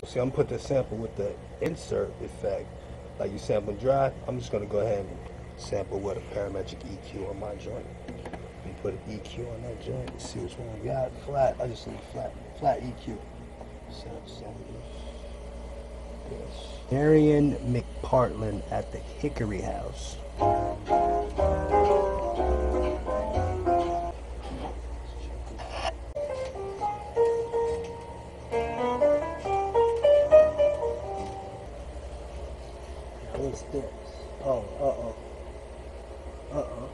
See, I'm put the sample with the insert effect. Like you sample dry, I'm just gonna go ahead and sample with a parametric EQ on my joint. And put an EQ on that joint and see which one we got. Flat, I just need flat EQ. Marion McPartland at the Hickory House. What's this? Oh, uh-oh. Uh-oh.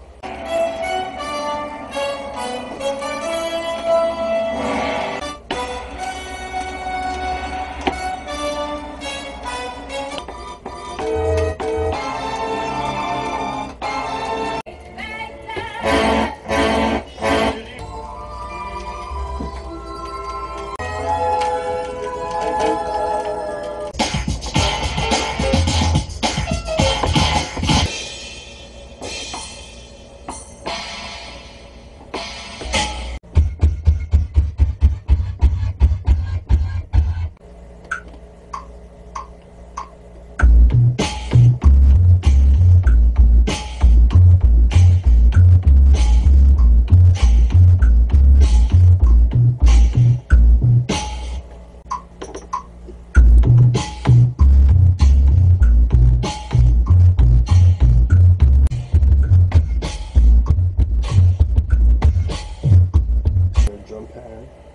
Drum pad.